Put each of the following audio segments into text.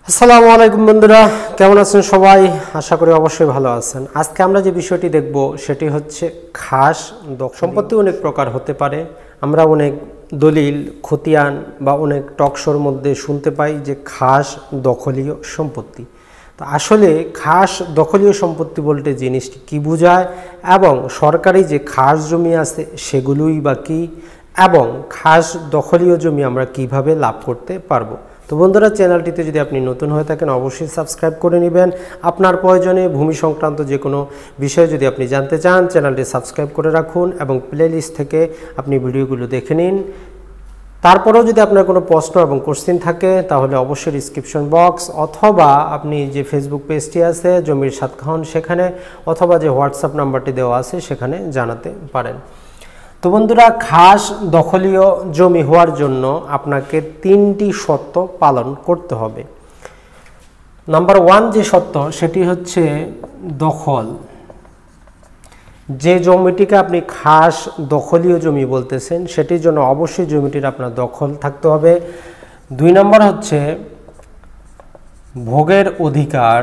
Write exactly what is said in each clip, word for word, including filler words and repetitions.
আসসালামু আলাইকুম বন্ধুরা, কেমন আছেন সবাই? আশা করি অবশ্যই ভালো আছেন। আজকে আমরা যে বিষয়টি দেখব সেটি হচ্ছে খাস দখল সম্পত্তি। অনেক প্রকার হতে পারে। আমরা অনেক দলিল, খতিয়ান বা অনেক টকশোর মধ্যে শুনতে পাই যে খাস দখলীয় সম্পত্তি। তো আসলে খাস দখলীয় সম্পত্তি বলতে জিনিসটি কী বোঝায় এবং সরকারি যে খাস জমি আছে সেগুলোই বা কী, এবং খাস দখলীয় জমি আমরা কিভাবে লাভ করতে পারবো। তো বন্ধুরা, চ্যানেলটিতে যদি আপনি নতুন হয়ে থাকেন অবশ্যই সাবস্ক্রাইব করে নেবেন। আপনার প্রয়োজনে ভূমি সংক্রান্ত যে কোনো বিষয় যদি আপনি জানতে চান চ্যানেলটি সাবস্ক্রাইব করে রাখুন এবং প্লেলিস্ট থেকে আপনি ভিডিওগুলো দেখে নিন। তারপরেও যদি আপনার কোনো প্রশ্ন এবং কোশ্চেন থাকে তাহলে অবশ্যই ডিসক্রিপশন বক্স অথবা আপনি যে ফেসবুক পেজটি আছে জমির সাত খান সেখানে, অথবা যে হোয়াটসঅ্যাপ নাম্বারটি দেওয়া আছে সেখানে জানাতে পারেন। তো বন্ধুরা, খাস দখলীয় জমি হওয়ার জন্য আপনাকে তিনটি শর্ত পালন করতে হবে। নাম্বার ওয়ান যে শর্ত সেটি হচ্ছে দখল। যে জমিটিকে আপনি খাস দখলীয় জমি বলতেছেন সেটির জন্য অবশ্যই জমিটির আপনার দখল থাকতে হবে। দুই নম্বর হচ্ছে ভোগের অধিকার।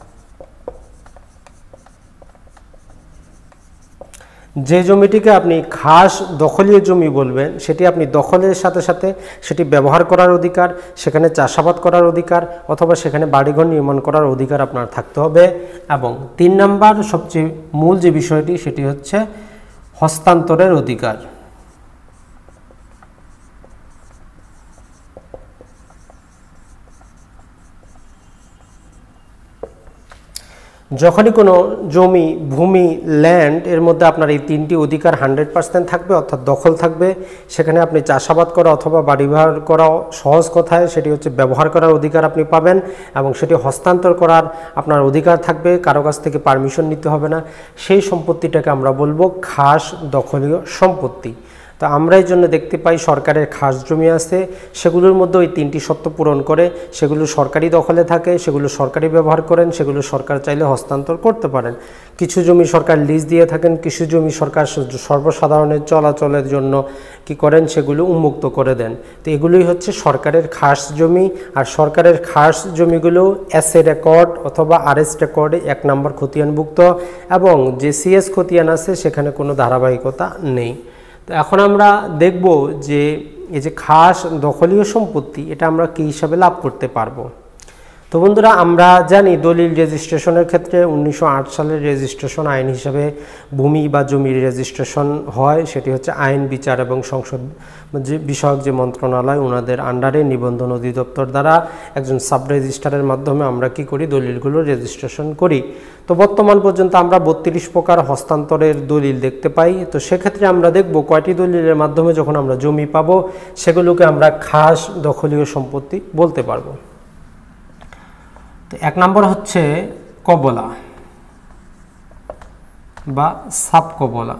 যে জমিটিকে আপনি খাস দখলীয় জমি বলবেন সেটি আপনি দখলের সাথে সাথে সেটি ব্যবহার করার অধিকার, সেখানে চাষাবাদ করার অধিকার অথবা সেখানে বাড়িঘর নির্মাণ করার অধিকার আপনার থাকতে হবে। এবং তিন নম্বর সবচেয়ে মূল যে বিষয়টি সেটি হচ্ছে হস্তান্তরের অধিকার। যখনই কোনো জমি, ভূমি, ল্যান্ড এর মধ্যে আপনার এই তিনটি অধিকার হান্ড্রেড পার্সেন্ট থাকবে অর্থাৎ দখল থাকবে, সেখানে আপনি চাষাবাদ করা অথবা বাড়ি ঘর করা, সহজ কথায় সেটি হচ্ছে ব্যবহার করার অধিকার আপনি পাবেন এবং সেটি হস্তান্তর করার আপনার অধিকার থাকবে, কারো কাছ থেকে পারমিশন নিতে হবে না। সেই সম্পত্তিটাকে আমরা বলবো খাস দখলীয় সম্পত্তি। তো আমরা এই জন্য দেখতে পাই সরকারের খাস জমি আছে, সেগুলোর মধ্যে ওই তিনটি শর্ত পূরণ করে, সেগুলো সরকারি দখলে থাকে, সেগুলো সরকারি ব্যবহার করেন, সেগুলো সরকার চাইলে হস্তান্তর করতে পারেন। কিছু জমি সরকার লিজ দিয়ে থাকেন, কিছু জমি সরকার সর্বসাধারণের চলাচলের জন্য কি করেন সেগুলো উন্মুক্ত করে দেন। তো এগুলোই হচ্ছে সরকারের খাস জমি। আর সরকারের খাস জমিগুলো এস এ রেকর্ড অথবা আর এস রেকর্ডে এক নম্বর খতিয়ানভুক্ত এবং যে সি এস খতিয়ান আছে সেখানে কোনো ধারাবাহিকতা নেই। তো এখন আমরা দেখব যে এই যে খাস দখলীয় সম্পত্তি এটা আমরা কী হিসাবে লাভ করতে পারবো। তো বন্ধুরা, আমরা জানি দলিল রেজিস্ট্রেশনের ক্ষেত্রে উনিশশো আট সালের রেজিস্ট্রেশন আইন হিসাবে ভূমি বা জমির রেজিস্ট্রেশন হয়, সেটি হচ্ছে আইন, বিচার এবং সংসদ যে বিষয়ক যে মন্ত্রণালয় ওনাদের আন্ডারে নিবন্ধন অধিদপ্তর দ্বারা একজন সাব রেজিস্ট্রারের মাধ্যমে আমরা কি করি, দলিলগুলো রেজিস্ট্রেশন করি। তো বর্তমান পর্যন্ত আমরা বত্রিশ প্রকার হস্তান্তরের দলিল দেখতে পাই। তো সেক্ষেত্রে আমরা দেখব কয়টি দলিলের মাধ্যমে যখন আমরা জমি পাবো সেগুলোকে আমরা খাস দখলীয় সম্পত্তি বলতে পারবো। তো এক নম্বর হচ্ছে কবলা বা সাব কবলা।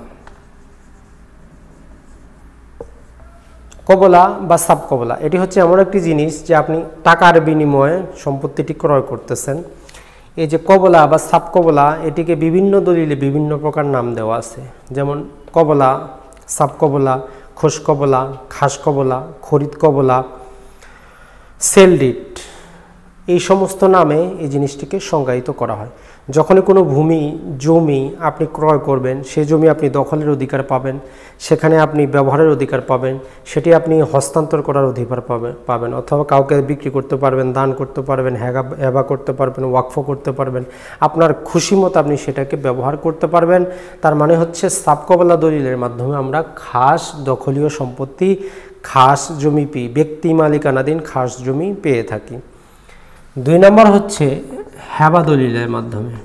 কবলা বা সাব কবলা এটি হচ্ছে এমন একটি জিনিস যে আপনি টাকার বিনিময়ে সম্পত্তিটি ক্রয় করতেছেন। এই যে কবলা বা সাব কবলা এটিকে বিভিন্ন দলিলে বিভিন্ন প্রকার নাম দেওয়া আছে, যেমন কবলা, সাব কবলা, খোস কবলা, খাস কবলা, খরিদ কবলা, সেলডিট, এই সমস্ত নামে এই জিনিসটিকে সংজ্ঞায়িত করা হয়। যখনই কোনো ভূমি, জমি আপনি ক্রয় করবেন, সেই জমি আপনি দখলের অধিকার পাবেন, সেখানে আপনি ব্যবহারের অধিকার পাবেন, সেটি আপনি হস্তান্তর করার অধিকার পাবেন পাবেন অথবা কাউকে বিক্রি করতে পারবেন, দান করতে পারবেন, হেবা হেবা করতে পারবেন, ওয়াকফ করতে পারবেন, আপনার খুশি মতো আপনি সেটাকে ব্যবহার করতে পারবেন। তার মানে হচ্ছে সাবকবলা দলিলের মাধ্যমে আমরা খাস দখলীয় সম্পত্তি, খাস জমি পেয়ে, ব্যক্তি মালিকানাধীন খাস জমি পেয়ে থাকি। দুই নম্বর হচ্ছে হেবা দলিলের মাধ্যমে।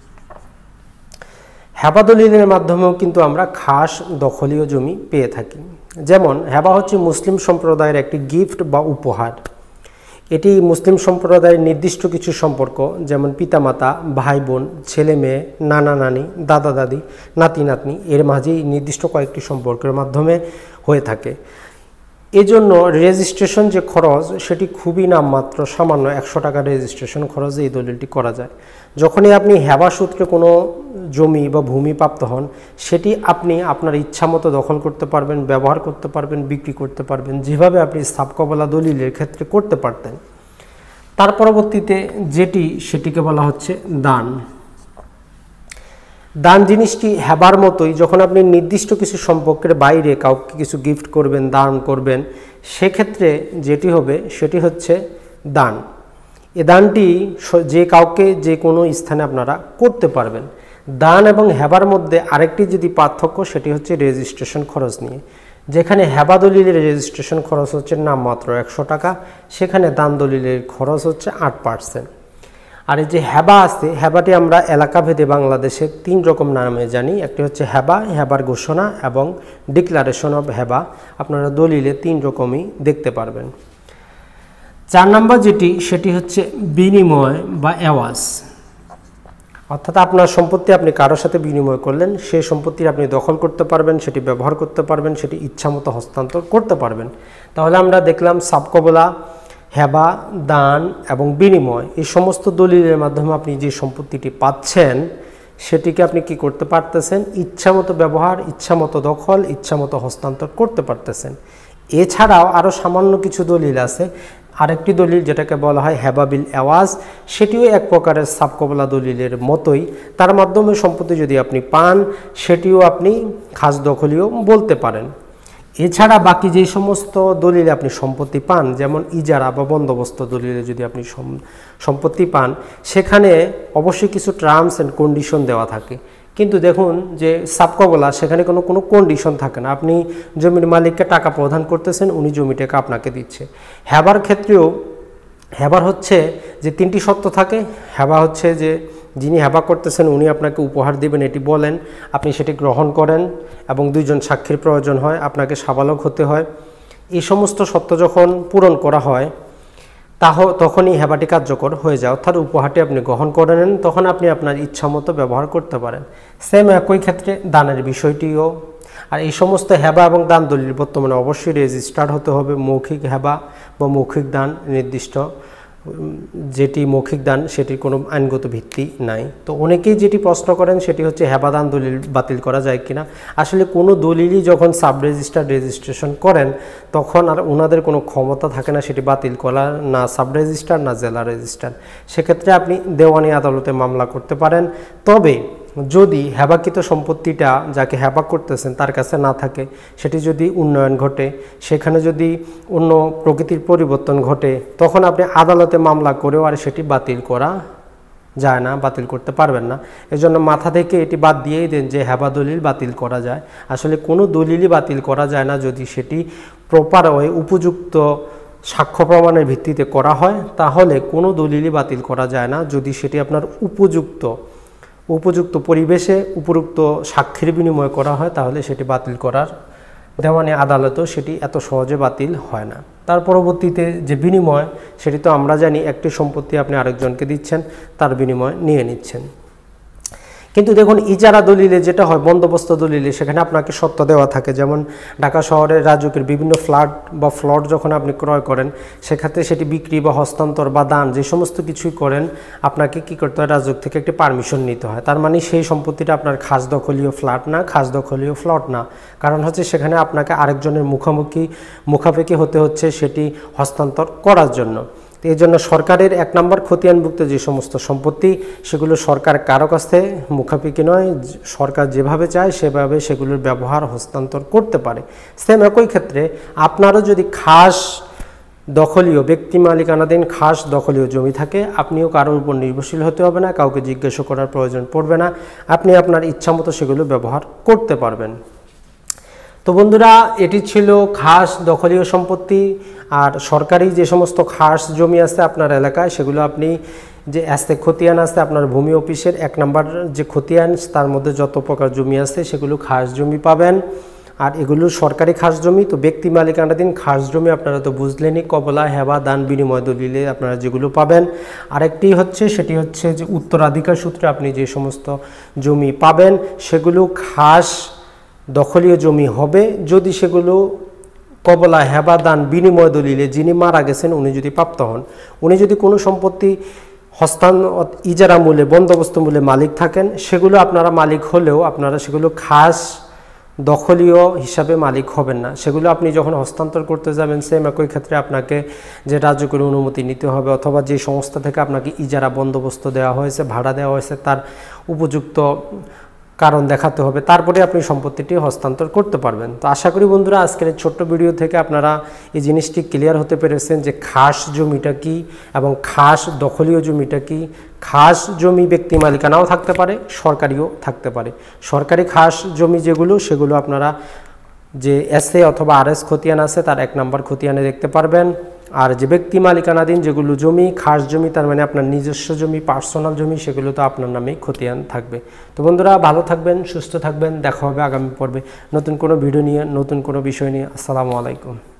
হেবা দলিলের মাধ্যমেও কিন্তু আমরা খাস দখলীয় জমি পেয়ে থাকি। যেমন হেবা হচ্ছে মুসলিম সম্প্রদায়ের একটি গিফট বা উপহার। এটি মুসলিম সম্প্রদায়ের নির্দিষ্ট কিছু সম্পর্ক, যেমন পিতামাতা, ভাই বোন, ছেলে মেয়ে, নানা নানি, দাদা দাদি, নাতি নাতনি, এর মাঝেই নির্দিষ্ট কয়েকটি সম্পর্কের মাধ্যমে হয়ে থাকে। এজন্য রেজিস্ট্রেশন যে খরচ সেটি খুবই নামমাত্র, সামান্য একশো টাকা রেজিস্ট্রেশন খরচে এই দলিলটি করা যায়। যখনই আপনি হেবা সূত্রে কোনো জমি বা ভূমি প্রাপ্ত হন সেটি আপনি আপনার ইচ্ছা মতো দখল করতে পারবেন, ব্যবহার করতে পারবেন, বিক্রি করতে পারবেন, যেভাবে আপনি সাবকবলা দলিলের ক্ষেত্রে করতে পারতেন। তার পরবর্তীতে যেটি সেটিকে বলা হচ্ছে দান। দান জিনিসটি হেবার মতোই, যখন আপনি নির্দিষ্ট কিছু সম্পর্কের বাইরে কাউকে কিছু গিফট করবেন, দান করবেন, সেক্ষেত্রে যেটি হবে সেটি হচ্ছে দান। এ দানটি যে কাউকে যে কোনো স্থানে আপনারা করতে পারবেন। দান এবং হেবার মধ্যে আরেকটি যদি পার্থক্য, সেটি হচ্ছে রেজিস্ট্রেশন খরচ নিয়ে। যেখানে হেবা দলিলের রেজিস্ট্রেশন খরচ হচ্ছে নামমাত্র একশো টাকা, সেখানে দান দলিলের খরচ হচ্ছে আট পার্সেন্ট। আর এই যে হেবা আছে, হেবাটি আমরা এলাকাভেদে বাংলাদেশে তিন রকম নামে জানি। একটি হচ্ছে হেবা, হেবার ঘোষণা এবং ডিক্লারেশন অফ হেবা। আপনারা দলিলে তিন রকমই দেখতে পারবেন। চার নম্বর যেটি সেটি হচ্ছে বিনিময় বা এওয়াজ। অর্থাৎ আপনার সম্পত্তি আপনি কারোর সাথে বিনিময় করলেন, সেই সম্পত্তি আপনি দখল করতে পারবেন, সেটি ব্যবহার করতে পারবেন, সেটি ইচ্ছামতো হস্তান্তর করতে পারবেন। তাহলে আমরা দেখলাম সাবকবলা, হেবা, দান এবং বিনিময়, এই সমস্ত দলিলের মাধ্যমে আপনি যে সম্পত্তিটি পাচ্ছেন সেটিকে আপনি কি করতে পারতেছেন, ইচ্ছামতো ব্যবহার, ইচ্ছামতো দখল, ইচ্ছামতো হস্তান্তর করতে পারতেছেন। এছাড়াও আরও সামান্য কিছু দলিল আছে। আরেকটি দলিল যেটাকে বলা হয় হেবা বিল এওয়াজ, সেটিও এক প্রকারের সাবকবলা দলিলের মতোই। তার মাধ্যমে সম্পত্তি যদি আপনি পান, সেটিও আপনি খাস দখলীয় বলতে পারেন। এছাড়া বাকি যে সমস্ত দলিলে আপনি সম্পত্তি পান, যেমন ইজারা বা বন্দোবস্ত দলিলে যদি আপনি সম্পত্তি পান, সেখানে অবশ্যই কিছু টার্মস অ্যান্ড কন্ডিশন দেওয়া থাকে। কিন্তু দেখুন যে সাবকবলা, সেখানে কোনো কোনো কন্ডিশন থাকে না। আপনি জমির মালিককে টাকা প্রদান করতেছেন, উনি জমিটাকে আপনাকে দিচ্ছে। হেবার ক্ষেত্রেও হেবার হচ্ছে যে তিনটি শর্ত থাকে। হেবা হচ্ছে যে যিনি হেবা করতেছেন উনি আপনাকে উপহার দিবেন এটি বলেন, আপনি সেটি গ্রহণ করেন এবং দুইজন সাক্ষীর প্রয়োজন হয়, আপনাকে সাবালক হতে হয়। এই সমস্ত শর্ত যখন পূরণ করা হয় তাহ তখনই হেবাটি কার্যকর হয়ে যায়, অর্থাৎ উপহারটি আপনি গ্রহণ করে নেন, তখন আপনি আপনার ইচ্ছামতো ব্যবহার করতে পারেন। সেম একই ক্ষেত্রে দানের বিষয়টিও। আর এই সমস্ত হেবা এবং দান দলিল বর্তমানে অবশ্যই রেজিস্টার্ড হতে হবে। মৌখিক হেবা বা মৌখিক দান নির্দিষ্ট যেটি মৌখিক দান, সেটির কোনো আইনগত ভিত্তি নাই। তো অনেকেই যেটি প্রশ্ন করেন সেটি হচ্ছে হেবা দান দলিল বাতিল করা যায় কিনা। আসলে কোনো দলিলই যখন সাব রেজিস্টার রেজিস্ট্রেশন করেন তখন আর ওনাদের কোনো ক্ষমতা থাকে না সেটি বাতিল করার, না সাব রেজিস্টার না জেলা রেজিস্টার। সেক্ষেত্রে আপনি দেওয়ানি আদালতে মামলা করতে পারেন। তবে যদি হেবাকৃত সম্পত্তিটা যাকে হেবা করতেছেন তার কাছে না থাকে, সেটি যদি উন্নয়ন ঘটে, সেখানে যদি অন্য প্রকৃতির পরিবর্তন ঘটে, তখন আপনি আদালতে মামলা করেও আর সেটি বাতিল করা যায় না, বাতিল করতে পারবেন না। এজন্য মাথা থেকে এটি বাদ দিয়েই দেন যে হেবা দলিল বাতিল করা যায়। আসলে কোনো দলিলই বাতিল করা যায় না যদি সেটি প্রপার ওয়ে উপযুক্ত সাক্ষ্য প্রমাণের ভিত্তিতে করা হয়, তাহলে কোনো দলিলই বাতিল করা যায় না যদি সেটি আপনার উপযুক্ত উপযুক্ত পরিবেশে উপযুক্ত সাক্ষীর বিনিময় করা হয়, তাহলে সেটি বাতিল করার দেওয়ানি আদালতেও সেটি এত সহজে বাতিল হয় না। তার পরবর্তীতে যে বিনিময়, সেটি তো আমরা জানি একটি সম্পত্তি আপনি আরেকজনকে দিচ্ছেন, তার বিনিময় নিয়ে নিচ্ছেন। কিন্তু দেখুন ইজারা দলিলে যেটা হয়, বন্দোবস্ত দলিলে সেখানে আপনাকে শর্ত দেওয়া থাকে। যেমন ঢাকা শহরের রাজুকের বিভিন্ন ফ্ল্যাট বা ফ্লট যখন আপনি ক্রয় করেন, সেক্ষেত্রে সেটি বিক্রি বা হস্তান্তর বা দান যে সমস্ত কিছুই করেন, আপনাকে কি করতে হয়, রাজুক থেকে একটি পারমিশন নিতে হয়। তার মানে সেই সম্পত্তিটা আপনার খাস দখলীয় ফ্ল্যাট না, খাস দখলীয় ফ্লট না। কারণ হচ্ছে সেখানে আপনাকে আরেকজনের মুখোমুখি মুখাপেক্ষি হতে হচ্ছে সেটি হস্তান্তর করার জন্য। এই জন্য সরকারের এক নম্বর খতিয়ানভুক্ত যে সমস্ত সম্পত্তি, সেগুলো সরকার কারো কাছে মুখাপেক্ষি নয়, সরকার যেভাবে চায় সেভাবে সেগুলোর ব্যবহার হস্তান্তর করতে পারে। সেম একই ক্ষেত্রে আপনারও যদি খাস দখলীয় ব্যক্তি মালিকানাধীন খাস দখলীয় জমি থাকে, আপনিও কারোর উপর নির্ভরশীল হতে হবে না, কাউকে জিজ্ঞাসা করার প্রয়োজন পড়বে না, আপনি আপনার ইচ্ছামতো সেগুলো ব্যবহার করতে পারবেন। তো বন্ধুরা, এটি ছিল খাস দখলীয় সম্পত্তি। আর সরকারি যে সমস্ত খাস জমি আছে আপনার এলাকায়, সেগুলো আপনি যে আস্তে খতিয়ান আছে আপনার ভূমি অফিসের এক নম্বর যে খতিয়ান, তার মধ্যে যত প্রকার জমি আছে সেগুলো খাস জমি পাবেন। আর এগুলো সরকারি খাস জমি। তো ব্যক্তি মালিকানাধীন খাস জমি আপনারা তো বুঝলেনই, কবলা, হেবা, দান, বিনিময় দলিলে আপনারা যেগুলো পাবেন। আরেকটি হচ্ছে সেটি হচ্ছে যে উত্তরাধিকার সূত্রে আপনি যে সমস্ত জমি পাবেন সেগুলো খাস দখলীয় জমি হবে যদি সেগুলো কবলা, হেবা, দান, বিনিময় দলিলে যিনি মারা গেছেন উনি যদি প্রাপ্ত হন, উনি যদি কোনো সম্পত্তি হস্তান্তর ইজারা মূল্যে বন্দোবস্ত মূল্যে মালিক থাকেন, সেগুলো আপনারা মালিক হলেও আপনারা সেগুলো খাস দখলীয় হিসাবে মালিক হবেন না। সেগুলো আপনি যখন হস্তান্তর করতে যাবেন সেম একই ক্ষেত্রে আপনাকে যে রাজ্যগুলো অনুমতি নিতে হবে, অথবা যে সংস্থা থেকে আপনাকে ইজারা বন্দোবস্ত দেওয়া হয়েছে, ভাড়া দেওয়া হয়েছে, তার উপযুক্ত কারণ দেখাতে হবে, তারপরে আপনি সম্পত্তিটি হস্তান্তর করতে পারবেন। তো আশা করি বন্ধুরা আজকের এই ছোট্ট ভিডিও থেকে আপনারা এই জিনিসটি ক্লিয়ার হতে পেরেছেন যে খাস জমিটা কি এবং খাস দখলীয় জমিটা কি। খাস জমি ব্যক্তি মালিকানাও থাকতে পারে, সরকারিও থাকতে পারে। সরকারি খাস জমি যেগুলো, সেগুলো আপনারা যে এসএ অথবা আরএস খতিয়ান আছে তার এক নম্বর খতিয়ানে দেখতে পারবেন। আর যে ব্যক্তি মালিকানাধীন যেগুলো জমি, খাস জমি, তার মানে আপনার নিজস্ব জমি, পার্সোনাল জমি, সেগুলো তো আপনার নামেই খতিয়ান থাকবে। তো বন্ধুরা ভালো থাকবেন, সুস্থ থাকবেন, দেখা হবে আগামী পর্বে নতুন কোনো ভিডিও নিয়ে, নতুন কোনো বিষয় নিয়ে। আসসালামু আলাইকুম।